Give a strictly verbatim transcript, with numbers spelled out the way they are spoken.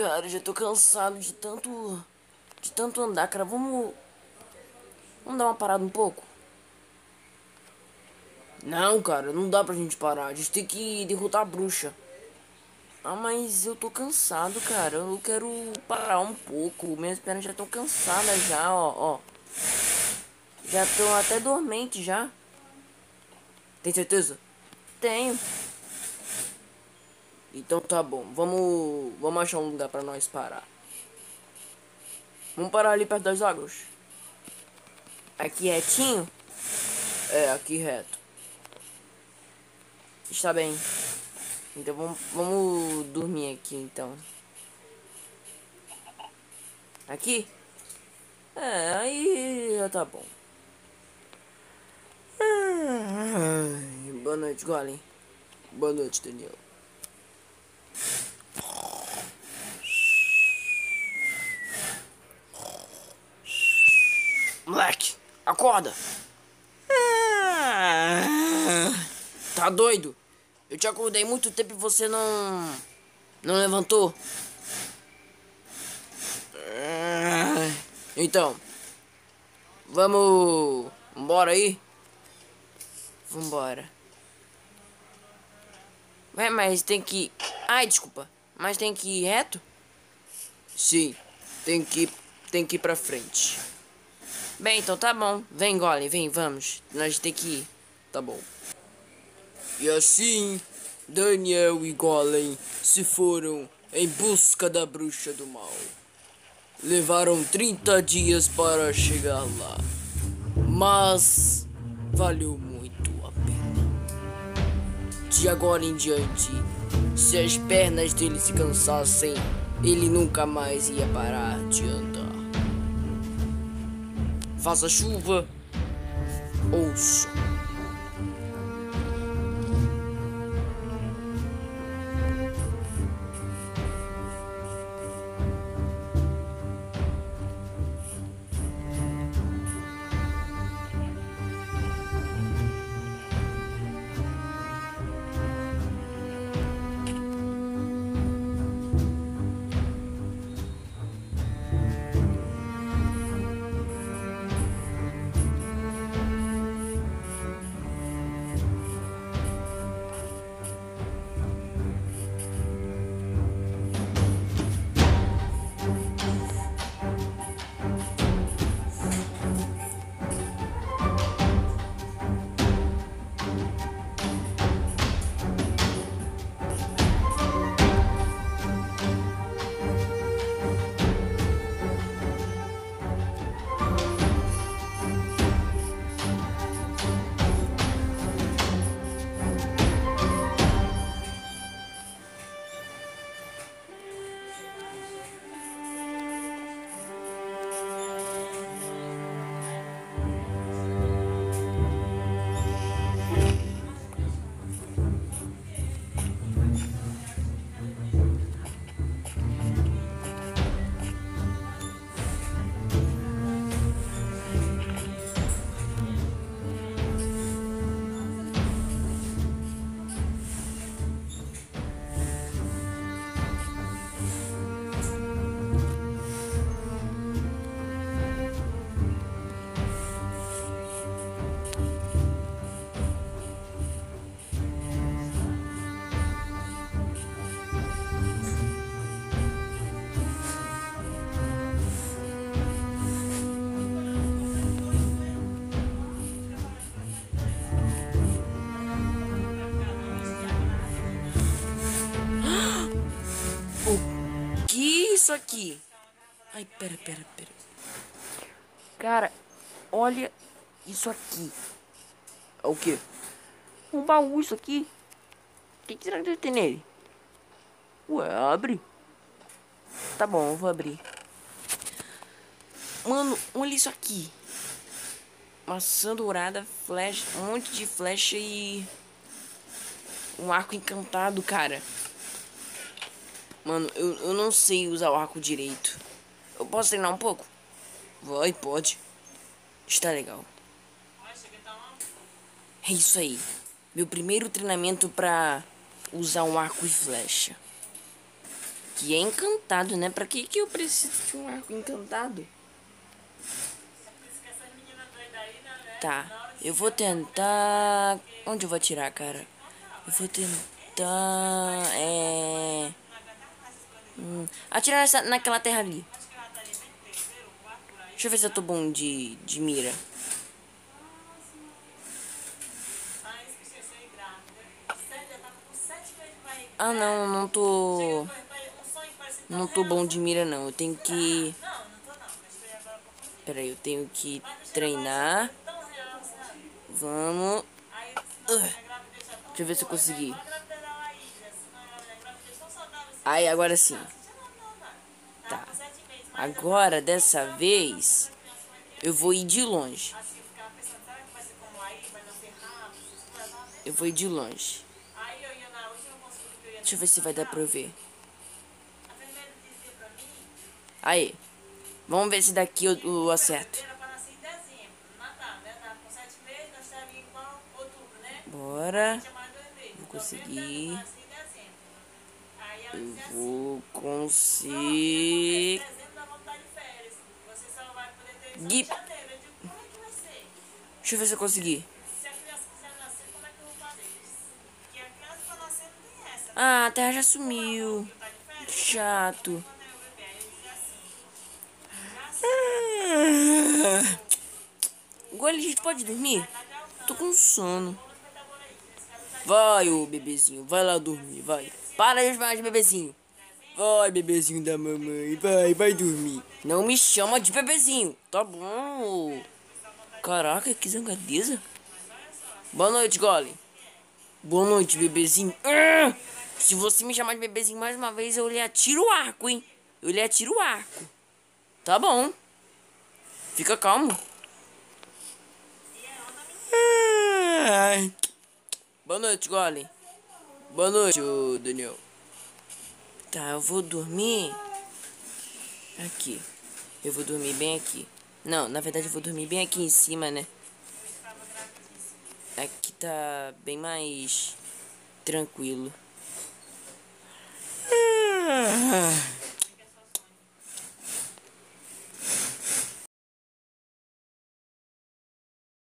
cara, já tô cansado de tanto... De tanto andar, cara. Vamos... Vamos dar uma parada um pouco? Não, cara, não dá pra gente parar. A gente tem que derrotar a bruxa. Ah, mas eu tô cansado, cara. Eu quero parar um pouco. Minhas pernas já estão cansadas já, ó, ó. Já estão até dormentes já. Tem certeza? Tenho. Então tá bom. Vamos, vamos achar um lugar pra nós parar. Vamos parar ali perto das águas. Aqui retinho? É, aqui reto. Está bem. Então vamos, vamos dormir aqui então. Aqui? É, aí já tá bom. Ai, boa noite, Golem. Boa noite, Daniel. Moleque, acorda! Tá doido? Eu te acordei muito tempo e você não... Não levantou? Então, vamos... Bora aí? Vambora. Ué, mas tem que... Ai, desculpa. Mas tem que ir reto? Sim, tem que, tem que ir pra frente. Bem, então tá bom. Vem, Golem, vem, vamos. Nós tem que ir. Tá bom. E assim, Daniel e Golem se foram em busca da bruxa do mal. Levaram trinta dias para chegar lá. Mas valeu muito a pena. De agora em diante, se as pernas dele se cansassem, ele nunca mais ia parar de andar. Faça chuva ou sol. Isso aqui. Ai, pera, pera, pera. Cara, olha isso aqui. É o quê? Um baú isso aqui. O que, que será que deve ter nele? Ué, abre. Tá bom, eu vou abrir. Mano, olha isso aqui. Maçã dourada, flecha, um monte de flecha e... Um arco encantado, cara. Mano, eu, eu não sei usar o arco direito. Eu posso treinar um pouco? Vai, pode. Está legal. É isso aí. Meu primeiro treinamento pra usar um arco e flecha. aqui é encantado, né? Pra que que eu preciso de um arco encantado? Tá, eu vou tentar... Onde eu vou atirar, cara? Eu vou tentar... É... Hum, atirar nessa, naquela terra ali. Deixa eu ver se eu tô bom de, de mira. Ah, não, não tô... Não tô bom de mira, não. Eu tenho que... Pera aí, eu tenho que treinar. Vamos. Uh. Deixa eu ver se eu consegui. Aí, agora sim. Tá. Agora, dessa vez, eu vou ir de longe. Eu vou ir de longe. Deixa eu ver se vai dar pra eu ver. Aí. Vamos ver se daqui eu, eu acerto. Bora. Vou conseguir. Eu vou conseguir. Deixa eu ver se eu consegui. Ah, a terra já sumiu. Chato. Agora a gente pode dormir? Tô com sono. Vai, ô bebezinho. Vai lá dormir, vai. Para de chamar de bebezinho. Vai, bebezinho da mamãe. Vai, vai dormir. Não me chama de bebezinho. Tá bom. Caraca, que zangadeza. Boa noite, Golem. Boa noite, bebezinho. Ah! Se você me chamar de bebezinho mais uma vez, eu lhe atiro o arco, hein? Eu lhe atiro o arco. Tá bom. Fica calmo. Ai. Boa noite, Golem. Boa noite, ô Daniel. Tá, eu vou dormir aqui. Eu vou dormir bem aqui. Não, na verdade eu vou dormir bem aqui em cima, né? Aqui tá bem mais tranquilo.